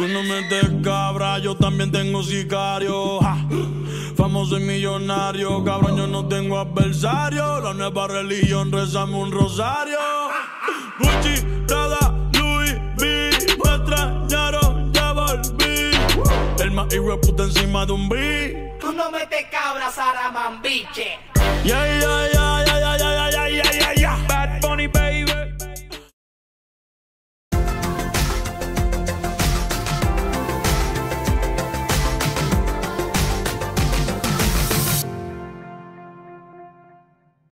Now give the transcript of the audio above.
Tú no metes cabra, yo también tengo sicario. Ja. Famoso y millonario, cabrón, yo no tengo adversario. La nueva religión, rezamos un rosario. Gucci, Prada, Louis V, me extrañaron, ya volví. El más hijo de puta encima de un beat. Tú no metes cabra, Saramambiche. Yeah, yeah, yeah.